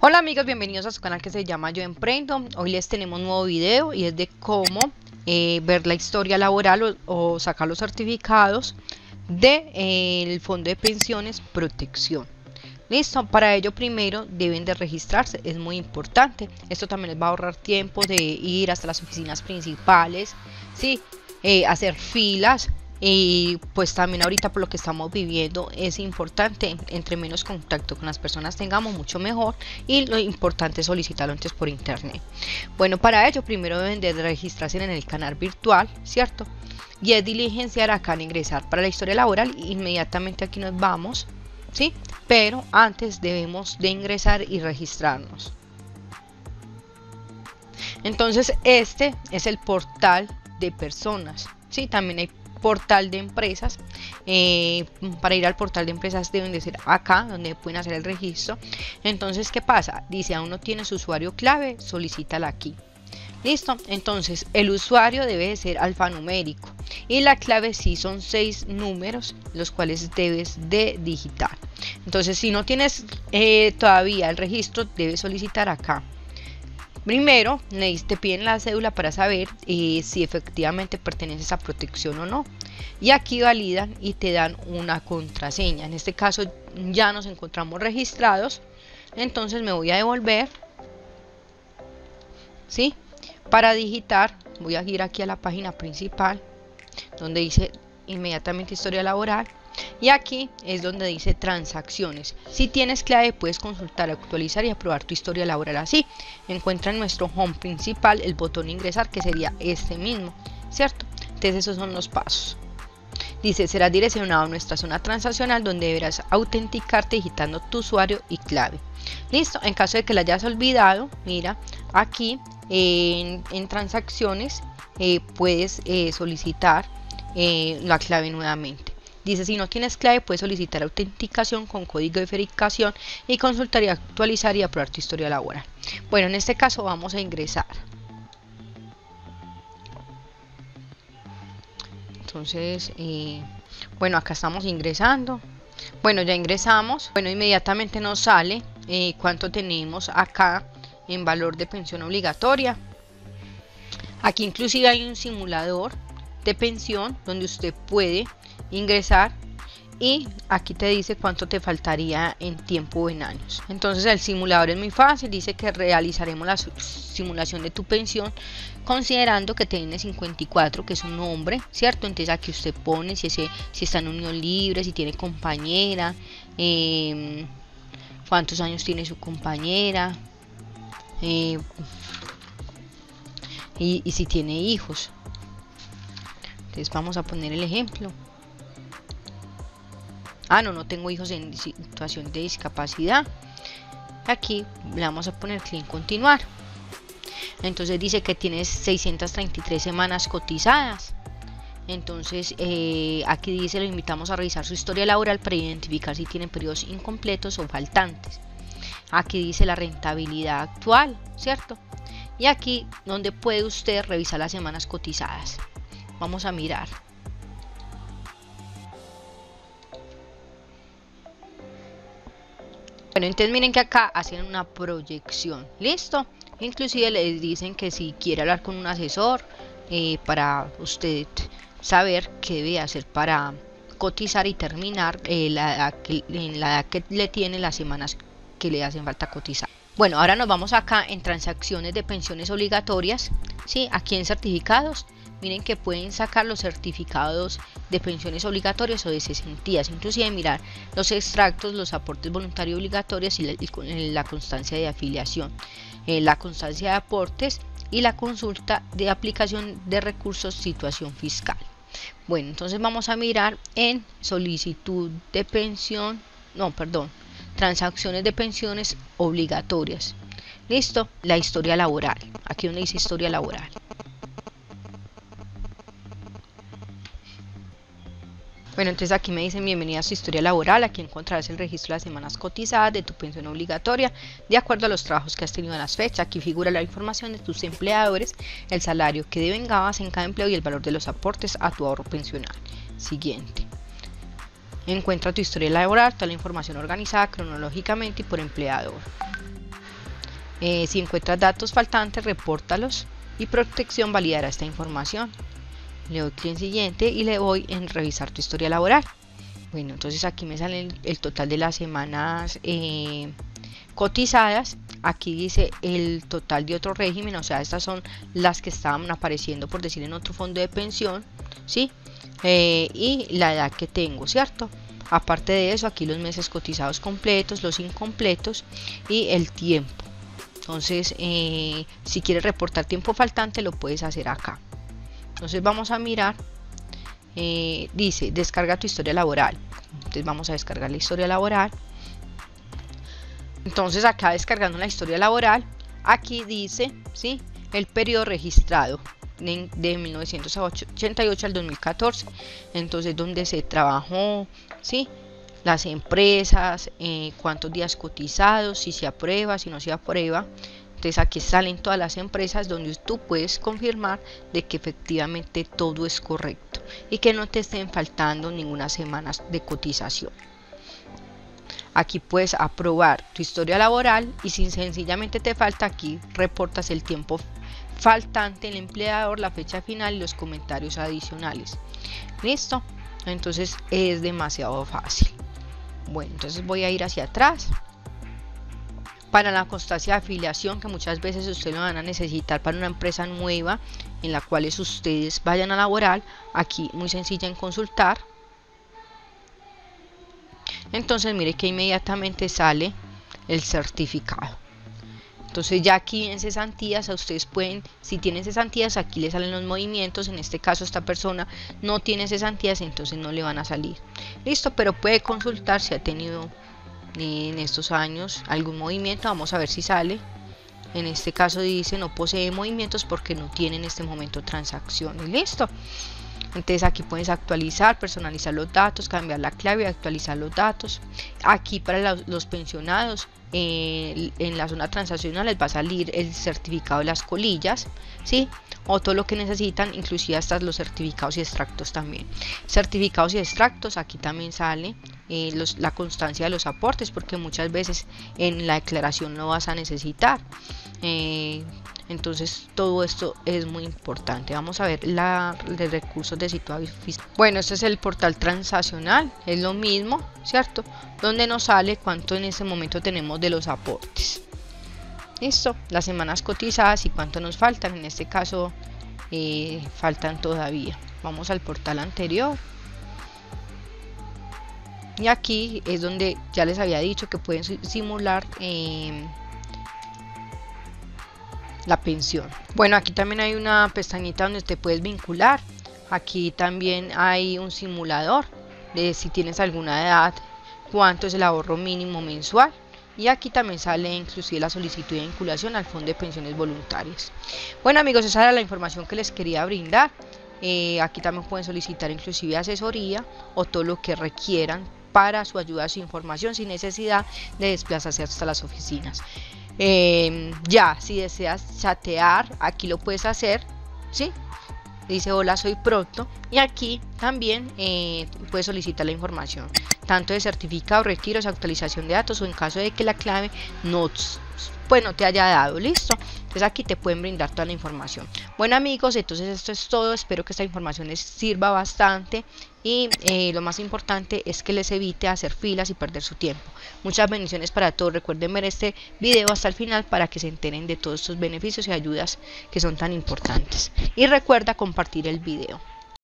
Hola amigos, bienvenidos a su canal que se llama Yo Emprendo. Hoy les tenemos un nuevo video y es de cómo ver la historia laboral o sacar los certificados del Fondo de Pensiones Protección. Listo, para ello primero deben de registrarse, es muy importante. Esto también les va a ahorrar tiempo de ir hasta las oficinas principales, ¿sí? Hacer filas. Y pues también ahorita por lo que estamos viviendo es importante, entre menos contacto con las personas tengamos mucho mejor, y lo importante es solicitarlo antes por internet. Bueno, para ello primero deben de registrarse en el canal virtual, ¿cierto? Y es diligenciar acá en ingresar para la historia laboral, inmediatamente aquí nos vamos, ¿sí? Pero antes debemos de ingresar y registrarnos. Entonces este es el portal de personas, ¿sí? También hay portal de empresas. Para ir al portal de empresas deben de ser acá donde pueden hacer el registro. Entonces, ¿qué pasa? Dice, aún no tienes usuario clave, solicítala aquí. Listo, entonces el usuario debe de ser alfanumérico y la clave sí son 6 números los cuales debes de digitar. Entonces, si no tienes todavía el registro, debes solicitar acá. Primero, te piden la cédula para saber si efectivamente perteneces a protección o no. Y aquí validan y te dan una contraseña. En este caso ya nos encontramos registrados. Entonces me voy a devolver, ¿sí? Para digitar, voy a ir aquí a la página principal, donde dice inmediatamente historia laboral. Y aquí es donde dice transacciones. Si tienes clave puedes consultar, actualizar y aprobar tu historia laboral así. Encuentra en nuestro home principal el botón ingresar, que sería este mismo, ¿cierto? Entonces esos son los pasos. Dice, serás direccionado a nuestra zona transaccional donde deberás autenticarte digitando tu usuario y clave. Listo, en caso de que la hayas olvidado, mira, aquí en transacciones puedes solicitar la clave nuevamente. Dice, si no tienes clave puedes solicitar autenticación con código de verificación y consultar y actualizar y aprobar tu historia laboral. Bueno, en este caso vamos a ingresar. Entonces, bueno, acá estamos ingresando. Bueno, ya ingresamos. Bueno, inmediatamente nos sale cuánto tenemos acá en valor de pensión obligatoria. Aquí inclusive hay un simulador de pensión donde usted puede ingresar y aquí te dice cuánto te faltaría en tiempo o en años. Entonces el simulador es muy fácil, dice que realizaremos la simulación de tu pensión considerando que tienes 54, que es un hombre, ¿cierto? Entonces aquí usted pone si está en unión libre, si tiene compañera, cuántos años tiene su compañera, y si tiene hijos. Entonces vamos a poner el ejemplo. No tengo hijos en situación de discapacidad. Aquí le vamos a poner clic en continuar. Entonces dice que tienes 633 semanas cotizadas. Entonces aquí dice, lo invitamos a revisar su historia laboral para identificar si tienen periodos incompletos o faltantes. Aquí dice la rentabilidad actual, ¿cierto? Y aquí donde puede usted revisar las semanas cotizadas. Vamos a mirar. Bueno, entonces miren que acá hacen una proyección, ¿listo? Inclusive les dicen que si quiere hablar con un asesor para usted saber qué debe hacer para cotizar y terminar en la edad que le tiene, las semanas que le hacen falta cotizar. Bueno, ahora nos vamos acá en transacciones de pensiones obligatorias, ¿sí? Aquí en certificados. Miren que pueden sacar los certificados de pensiones obligatorias o de cesantías, inclusive mirar los extractos, los aportes voluntarios obligatorios y la constancia de afiliación, la constancia de aportes y la consulta de aplicación de recursos, situación fiscal. Bueno, entonces vamos a mirar en solicitud de pensión, transacciones de pensiones obligatorias. Listo, la historia laboral, aquí donde dice historia laboral. Bueno, entonces aquí me dicen bienvenida a su historia laboral, aquí encontrarás el registro de las semanas cotizadas de tu pensión obligatoria de acuerdo a los trabajos que has tenido en las fechas. Aquí figura la información de tus empleadores, el salario que devengabas en cada empleo y el valor de los aportes a tu ahorro pensional. Siguiente. Encuentra tu historia laboral, toda la información organizada cronológicamente y por empleador. Si encuentras datos faltantes, repórtalos y protección validará esta información. Le doy clic en siguiente y le voy en revisar tu historia laboral. Bueno, entonces aquí me sale el total de las semanas cotizadas. Aquí dice el total de otro régimen, o sea, estas son las que estaban apareciendo, por decir, en otro fondo de pensión, ¿sí? Y la edad que tengo, ¿cierto? Aparte de eso, aquí los meses cotizados completos, los incompletos y el tiempo. Entonces, si quieres reportar tiempo faltante, lo puedes hacer acá. Entonces vamos a mirar, dice descarga tu historia laboral. Entonces vamos a descargar la historia laboral. Entonces acá descargando la historia laboral, aquí dice, ¿sí?, el periodo registrado de 1988 al 2014. Entonces donde se trabajó, ¿sí?, las empresas, cuántos días cotizados, si se aprueba, si no se aprueba. Entonces aquí salen todas las empresas donde tú puedes confirmar de que efectivamente todo es correcto y que no te estén faltando ninguna semana de cotización. Aquí puedes aprobar tu historia laboral y si sencillamente te falta, aquí reportas el tiempo faltante, el empleador, la fecha final y los comentarios adicionales. ¿Listo? Entonces es demasiado fácil. Bueno, entonces voy a ir hacia atrás. Para la constancia de afiliación, que muchas veces ustedes lo van a necesitar para una empresa nueva en la cual ustedes vayan a laborar, aquí muy sencilla en consultar. Entonces mire que inmediatamente sale el certificado. Entonces ya aquí en cesantías, a ustedes pueden, si tienen cesantías, aquí les salen los movimientos. En este caso esta persona no tiene cesantías, entonces no le van a salir. Listo, pero puede consultar si ha tenido en estos años algún movimiento. Vamos a ver si sale. En este caso dice no posee movimientos porque no tiene en este momento transacciones. Listo. Entonces aquí puedes actualizar, personalizar los datos, cambiar la clave y actualizar los datos. Aquí para los pensionados, en la zona transaccional les va a salir el certificado de las colillas, ¿sí?, o todo lo que necesitan, inclusive hasta los certificados y extractos también. Certificados y extractos, aquí también sale la constancia de los aportes, porque muchas veces en la declaración lo vas a necesitar. Entonces todo esto es muy importante. Vamos a ver de recursos de situado fiscal. Bueno, este es el portal transaccional, es lo mismo, ¿cierto?, donde nos sale cuánto en este momento tenemos de los aportes. Listo, las semanas cotizadas y cuánto nos faltan. En este caso faltan todavía. Vamos al portal anterior. Y aquí es donde ya les había dicho que pueden simular la pensión. Bueno, aquí también hay una pestañita donde te puedes vincular. Aquí también hay un simulador de si tienes alguna edad, cuánto es el ahorro mínimo mensual. Y aquí también sale inclusive la solicitud de vinculación al Fondo de Pensiones Voluntarias. Bueno amigos, esa era la información que les quería brindar. Aquí también pueden solicitar inclusive asesoría o todo lo que requieran para su ayuda, su información, sin necesidad de desplazarse hasta las oficinas. Ya, si deseas chatear, aquí lo puedes hacer, ¿sí? Dice hola, soy Pronto, y aquí también puedes solicitar la información tanto de certificado, retiros, actualización de datos, o en caso de que la clave no te haya dado. Listo, entonces aquí te pueden brindar toda la información. Bueno amigos, entonces esto es todo. Espero que esta información les sirva bastante y lo más importante es que les evite hacer filas y perder su tiempo. Muchas bendiciones para todos. Recuerden ver este video hasta el final para que se enteren de todos estos beneficios y ayudas que son tan importantes, y recuerda compartir el video.